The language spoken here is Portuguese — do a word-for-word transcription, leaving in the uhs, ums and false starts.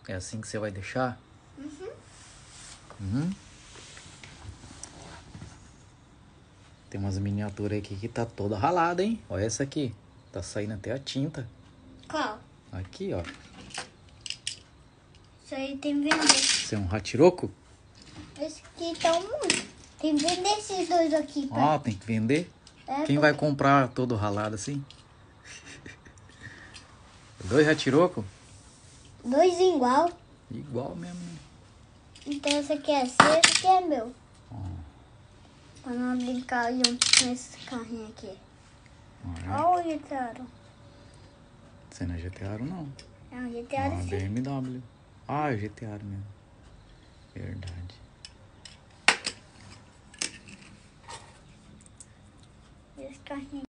É assim que você vai deixar? Uhum. Uhum. Tem umas miniaturas aqui que tá toda ralada, hein? Olha essa aqui. Tá saindo até a tinta. Qual? Aqui, ó. Isso aí tem que vender. Isso é um Hatiroco? Esse aqui tá muito. Tem que vender esses dois aqui, pai. Ó, tem que vender. É, Quem pai. vai comprar todo ralado assim? Dois Hatiroco? Dois igual. Igual mesmo, né? Então esse aqui é seu, esse aqui é meu. Ó, Pra não brincar junto com esse carrinho aqui. ó, é. Olha o G T A. Você não é G T A não. É um G T Ó, A a sim. B M W. Ah, é G T A mesmo. Verdade. Esse carrinho.